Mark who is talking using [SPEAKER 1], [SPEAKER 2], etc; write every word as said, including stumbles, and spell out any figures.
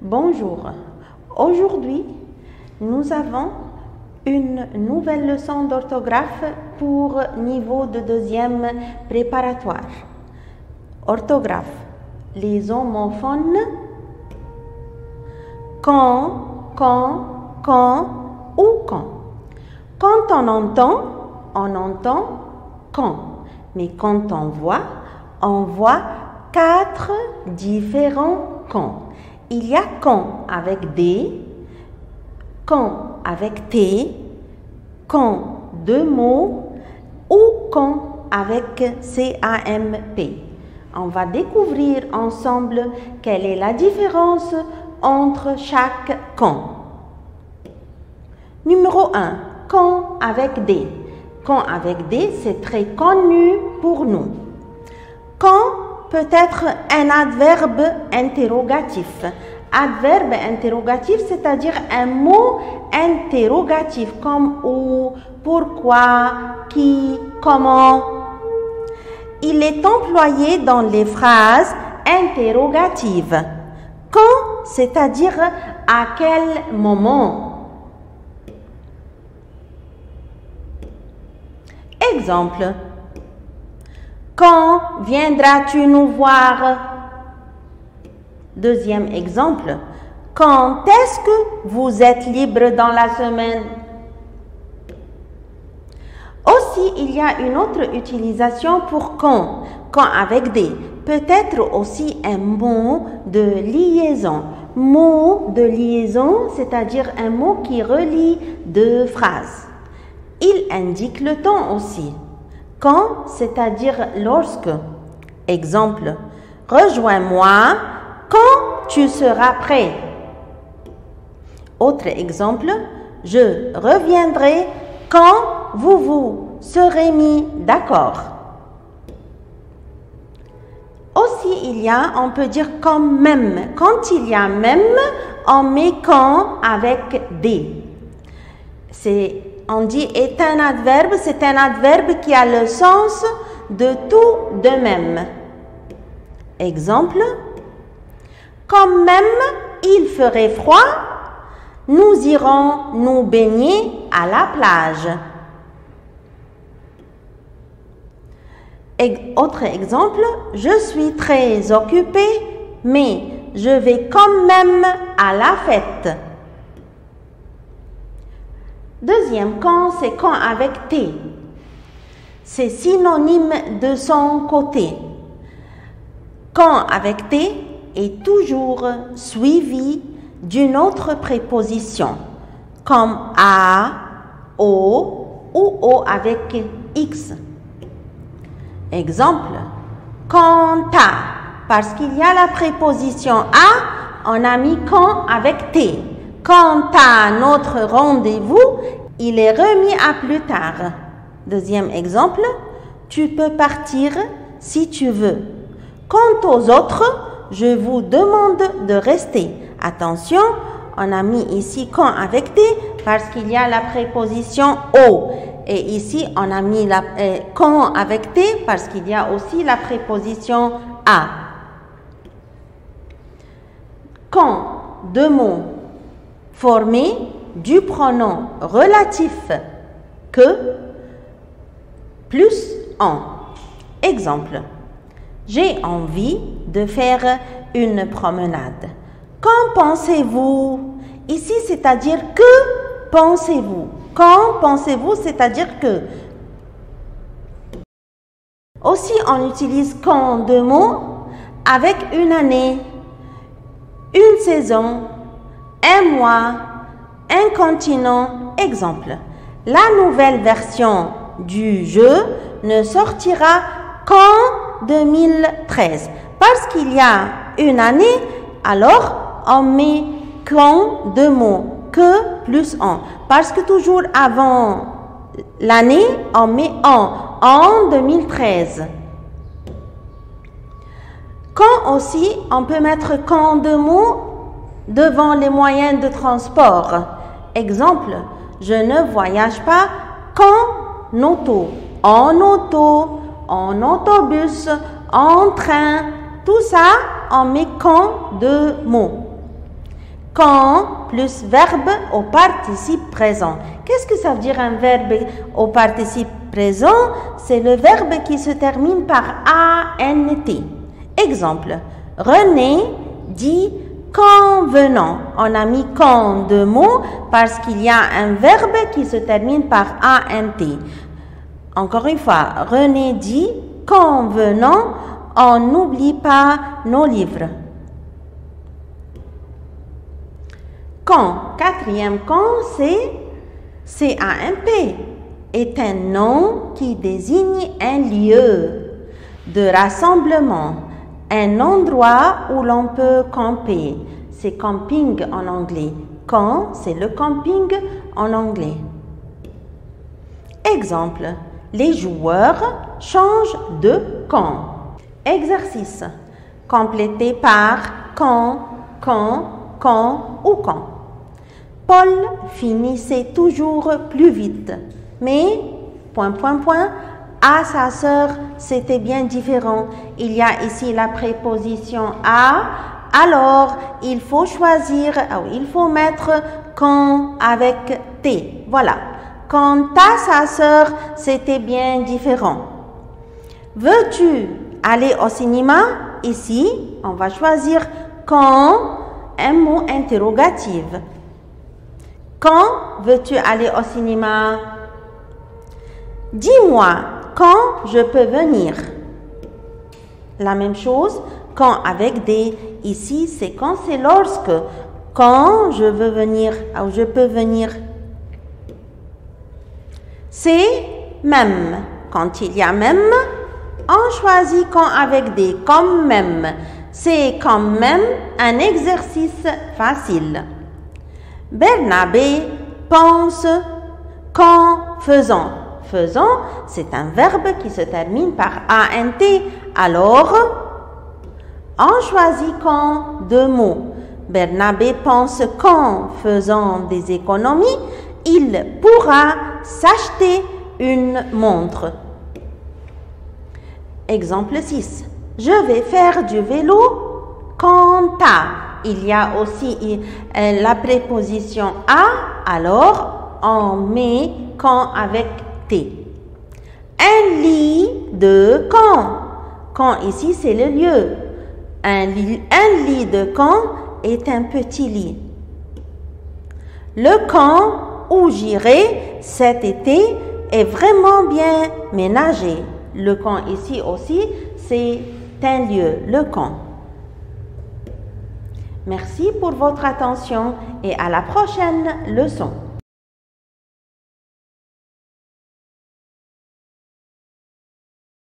[SPEAKER 1] Bonjour, aujourd'hui nous avons une nouvelle leçon d'orthographe pour niveau de deuxième préparatoire. Orthographe, les homophones, quand, quand, quand ou quand. Quand on entend, on entend quand, mais quand on voit, on voit quatre différents quand. Il y a quand avec D, quand avec T, quand deux mots ou quand avec C A M P. On va découvrir ensemble quelle est la différence entre chaque quand. Numéro un, quand avec D. Quand avec D, c'est très connu pour nous. Quand peut être un adverbe interrogatif. Adverbe interrogatif, c'est-à-dire un mot interrogatif comme où, pourquoi, qui, comment. Il est employé dans les phrases interrogatives. Quand, c'est-à-dire à quel moment. Exemple. Quand viendras-tu nous voir? Deuxième exemple. Quand est-ce que vous êtes libre dans la semaine? Aussi, il y a une autre utilisation pour quand. Quand avec des. Peut-être aussi un mot de liaison. Mot de liaison, c'est-à-dire un mot qui relie deux phrases. Il indique le temps aussi. Quand, c'est-à-dire lorsque. Exemple, rejoins-moi quand tu seras prêt. Autre exemple, je reviendrai quand vous vous serez mis d'accord. Aussi, il y a, on peut dire quand même. Quand il y a même, on met quand avec des. C'est On dit est un adverbe, c'est un adverbe qui a le sens de tout de même. Exemple, quand même il ferait froid, nous irons nous baigner à la plage. Et autre exemple, je suis très occupée, mais je vais quand même à la fête. Deuxième quand, c'est quand avec T. C'est synonyme de son côté. Quand avec T est toujours suivi d'une autre préposition, comme A, O ou O avec X. Exemple, quand à, parce qu'il y a la préposition à, on a mis quand avec T. Quant à notre rendez-vous, il est remis à plus tard. Deuxième exemple, tu peux partir si tu veux. Quant aux autres, je vous demande de rester. Attention, on a mis ici quand avec T parce qu'il y a la préposition au. Et ici, on a mis la, euh, quand avec T parce qu'il y a aussi la préposition à. Quand, deux mots formés du pronom relatif que plus en. Exemple, j'ai envie de faire une promenade. Qu'en pensez-vous? Ici, c'est-à-dire que pensez-vous? Quand pensez-vous, c'est-à-dire que. Aussi, on utilise quand deux mots avec une année, une saison, un mois, un continent. Exemple, la nouvelle version du jeu ne sortira qu'en deux mille treize. Parce qu'il y a une année, alors on met quand deux mots, que plus en. Parce que toujours avant l'année, on met en, en deux mille treize. Quand aussi, on peut mettre quand deux mots devant les moyens de transport. Exemple, je ne voyage pas qu'en auto, en auto, en autobus, en train. Tout ça, on met quand deux mots. Quand plus verbe au participe présent. Qu'est-ce que ça veut dire un verbe au participe présent? C'est le verbe qui se termine par A N T. Exemple, René dit quand venant. On a mis quand deux mots parce qu'il y a un verbe qui se termine par A N T. Encore une fois, René dit quand venant, on n'oublie pas nos livres. Quand, quatrième quand, c'est C A M P, est un nom qui désigne un lieu de rassemblement, un endroit où l'on peut camper. C'est camping en anglais. Camp, c'est le camping en anglais. Exemple, les joueurs changent de camp. Exercice, complété par quand, quand, quand ou quand. Paul finissait toujours plus vite, mais, point, point, point, à sa sœur, c'était bien différent. Il y a ici la préposition à, alors il faut choisir, oh, il faut mettre quand avec T. Voilà. Quant à sa sœur, c'était bien différent. Veux-tu aller au cinéma? Ici, on va choisir quand, un mot interrogatif. Quand veux-tu aller au cinéma? Dis-moi, quand je peux venir? La même chose, quand avec des, ici c'est quand, c'est lorsque. Quand je veux venir, ou je peux venir. C'est même. Quand il y a même, on choisit quand avec des comme même. C'est quand même un exercice facile. Bernabé pense qu'en faisant. Faisant, c'est un verbe qui se termine par A N T. Alors, on choisit quand deux mots. Bernabé pense qu'en faisant des économies, il pourra s'acheter une montre. Exemple six. Je vais faire du vélo quant à. Il y a aussi euh, la préposition à, alors on met quand avec T. Un lit de camp. Camp ici c'est le lieu. Un lit, un lit de camp est un petit lit. Le camp où j'irai cet été est vraiment bien ménagé. Le camp ici aussi c'est un lieu, le camp. Merci pour votre attention et à la prochaine leçon.